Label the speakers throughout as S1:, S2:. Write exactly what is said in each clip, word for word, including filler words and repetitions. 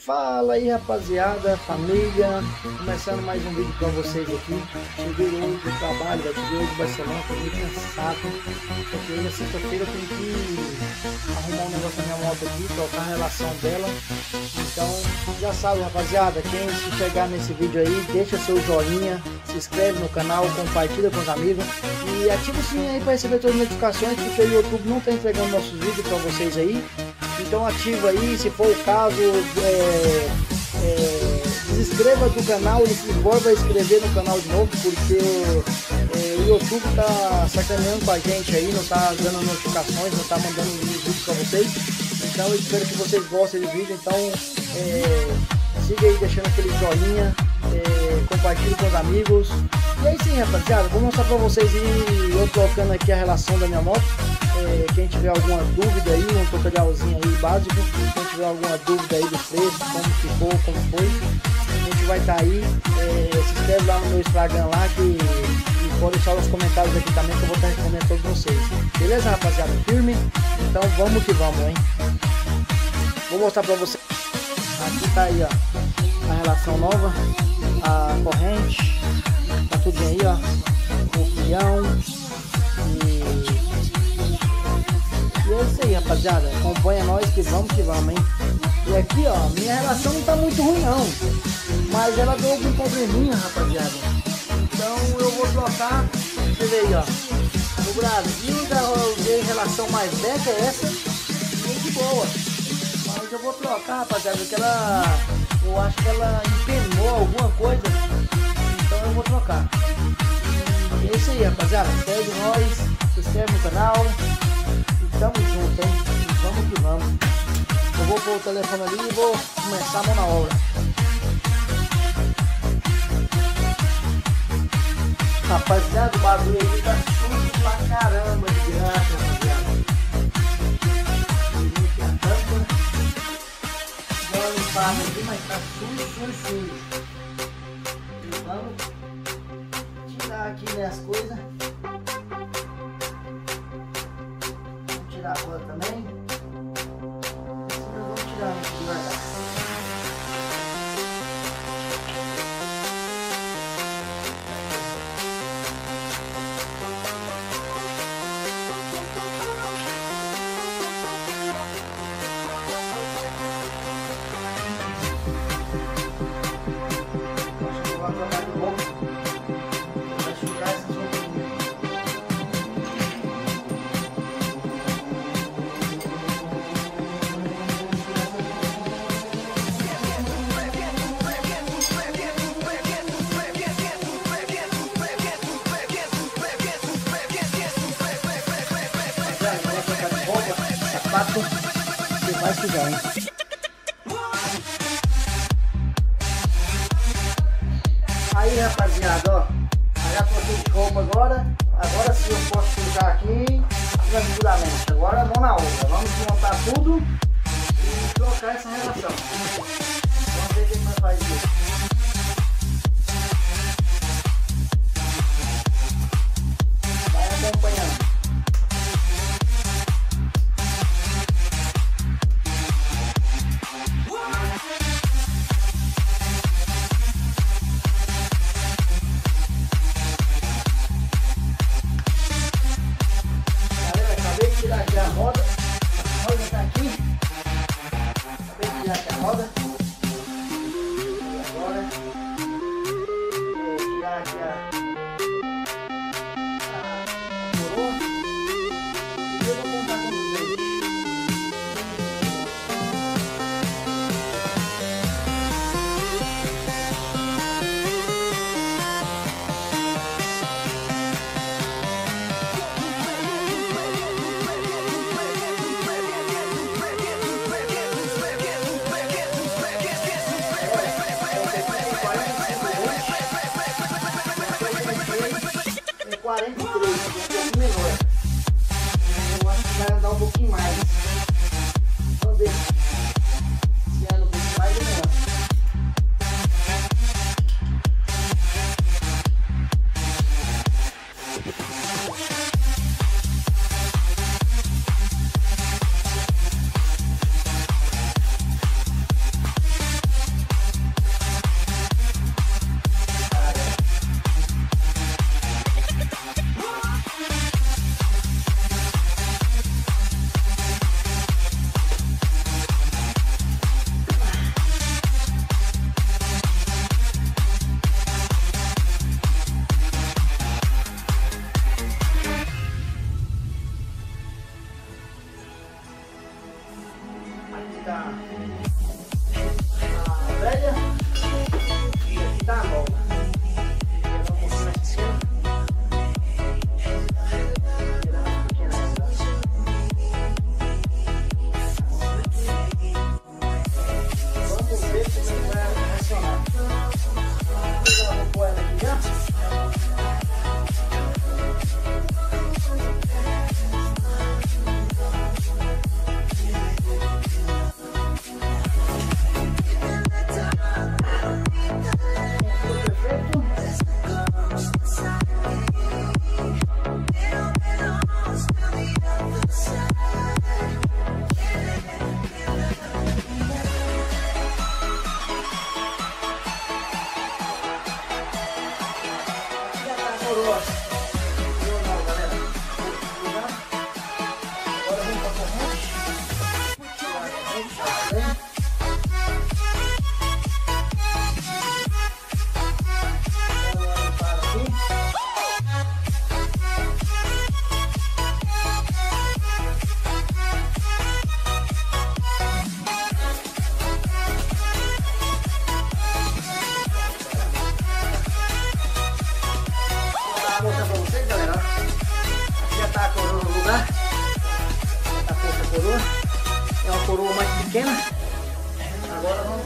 S1: Fala aí, rapaziada, família, começando mais um vídeo pra vocês aqui. Cheguei hoje do trabalho, cheguei hoje de Barcelona, tô meio cansado, porque hoje é sexta-feira, eu tenho que arrumar um negócio na minha moto aqui, trocar a relação dela. Então, já sabe, rapaziada, quem se chegar nesse vídeo aí, deixa seu joinha, se inscreve no canal, compartilha com os amigos e ativa o sininho aí para receber todas as notificações, porque o YouTube não tá entregando nossos vídeos para vocês aí. Então ativa aí, se for o caso, é, é, desinscreva do canal e volta a inscrever no canal de novo, porque é, o YouTube tá sacaneando com a gente aí, não tá dando notificações, não tá mandando vídeo para vocês. Então eu espero que vocês gostem do vídeo, então é, siga aí deixando aquele joinha, é, compartilhe com os amigos. E aí sim, rapaziada, vou mostrar para vocês e eu trocando aqui a relação da minha moto. É, quem tiver alguma dúvida aí, um tutorialzinho aí básico, quem tiver alguma dúvida aí do preço, como ficou, como foi, a gente vai estar tá aí. É, se inscreve lá no meu Instagram lá que, e pode deixar os comentários aqui também que eu vou estar respondendo todos vocês. Beleza, rapaziada? Firme? Então vamos que vamos, hein? Vou mostrar pra vocês. Aqui tá aí, ó, a relação nova, a corrente, tá tudo bem aí, ó, o fião. E é isso aí, rapaziada, acompanha nós que vamos que vamos, hein. E aqui, ó, minha relação não tá muito ruim não, mas ela deu algum probleminha, rapaziada. Então eu vou trocar, você vê aí, ó, no Brasil eu dei relação mais velha que essa, muito boa. Mas eu vou trocar, rapaziada, porque ela, eu acho que ela empenou alguma coisa, então eu vou trocar. E é isso aí, rapaziada, segue nós, se inscreve no canal. Tamo junto, hein? Vamos que vamos. Eu vou pôr o telefone ali e vou começar a mão na obra. Rapaziada, o bagulho aqui tá sujo pra caramba de graça, rapaziada. Aqui a tampa. Dá uma limpada aqui, mas tá sujo, sujo, sujo. E vamos tirar aqui minhas coisas. Tirar fora também. Assim nós vamos tirar aqui devagar. Acho que eu vou trocar de roupa. Vai sujar essas roupas. Você vai sujar, hein? Aí, rapaziada, ó, já troquei de roupa agora. Agora sim eu posso sujar aqui tranquilamente. Agora vamos na obra, vamos montar tudo e trocar essa relação. Vamos ver o que vai fazer. Vai acompanhando. Tirar aqui a roda, a roda tá aqui, acabei de tirar aqui a roda, e agora vou tirar aqui a, a coroa, e eu vou montar com vocês. quarenta e três, um pouco menor. Eu acho que vai andar um pouquinho mais. Vamos ver se anda um pouquinho mais ou menos.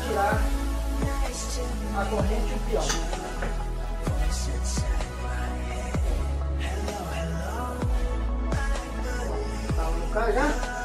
S1: tirar a corrente e o peão. Tá no carro já?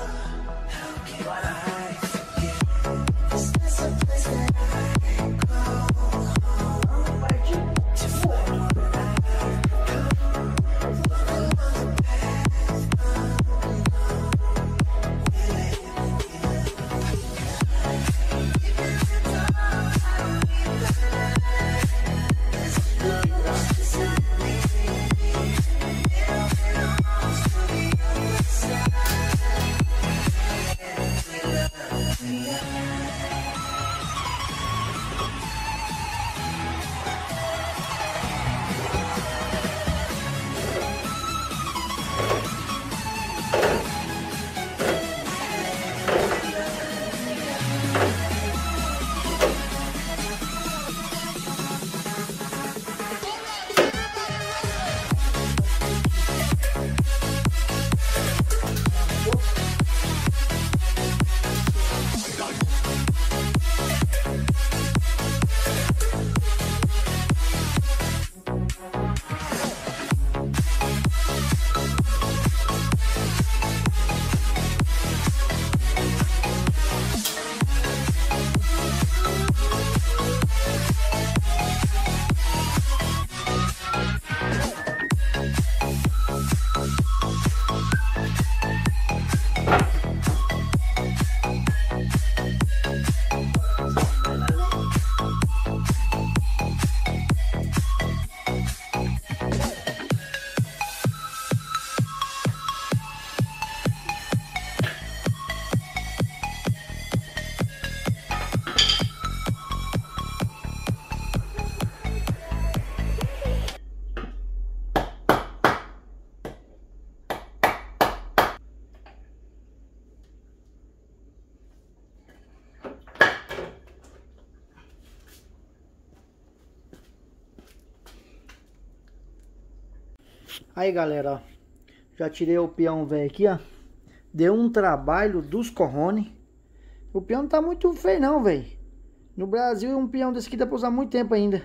S1: Aí galera, ó, já tirei o peão velho aqui, ó. Deu um trabalho dos corrone. O peão não tá muito feio não, velho. No Brasil um peão desse aqui dá pra usar muito tempo ainda.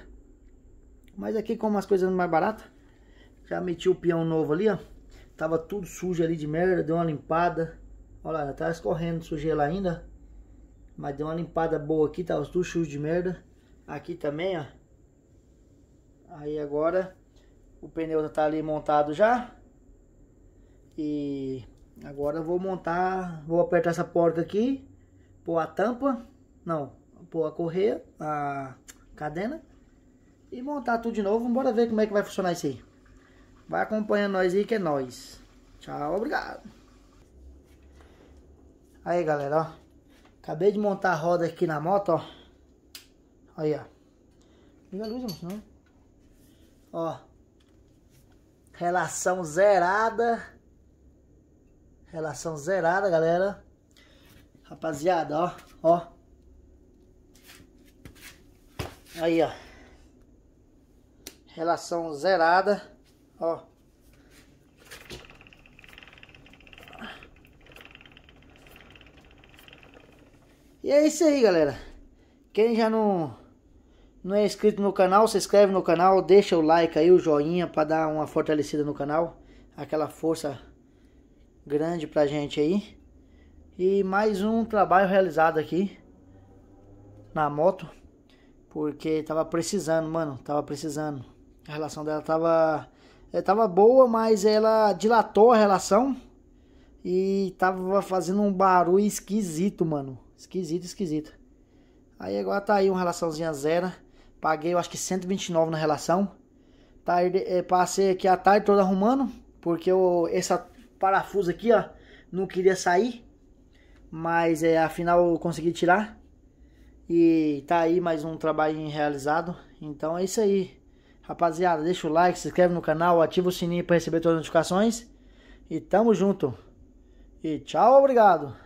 S1: Mas aqui como as coisas mais baratas, já meti o peão novo ali, ó. Tava tudo sujo ali de merda, deu uma limpada. Olha lá, tá escorrendo sujeira lá ainda. Mas deu uma limpada boa aqui, tava tudo sujo de merda. Aqui também, ó. Aí agora o pneu já tá ali montado já. E agora eu vou montar, vou apertar essa porta aqui, pôr a tampa, não, pôr a correia, a cadena e montar tudo de novo. Bora ver como é que vai funcionar isso aí. Vai acompanhando nós aí que é nóis. Tchau, obrigado. Aí galera, ó, acabei de montar a roda aqui na moto, ó. Aí, ó. Liga a luz, emoção. Ó. Relação zerada. Relação zerada, galera. Rapaziada, ó. Ó. Aí, ó. Relação zerada. Ó. E é isso aí, galera. Quem já não, não é inscrito no canal, se inscreve no canal, deixa o like aí, o joinha para dar uma fortalecida no canal. Aquela força grande pra gente aí. E mais um trabalho realizado aqui na moto. Porque tava precisando, mano. Tava precisando. A relação dela tava... Ela tava boa, mas ela dilatou a relação. E tava fazendo um barulho esquisito, mano. Esquisito, esquisito. Aí agora tá aí uma relaçãozinha zero. Paguei eu acho que cento e vinte e nove na relação. Tá, é, passei aqui a tarde toda arrumando. Porque eu, essa parafuso aqui, ó, não queria sair. Mas é, afinal eu consegui tirar. E tá aí mais um trabalho realizado. Então é isso aí. Rapaziada, deixa o like, se inscreve no canal, ativa o sininho para receber todas as notificações. E tamo junto. E tchau, obrigado.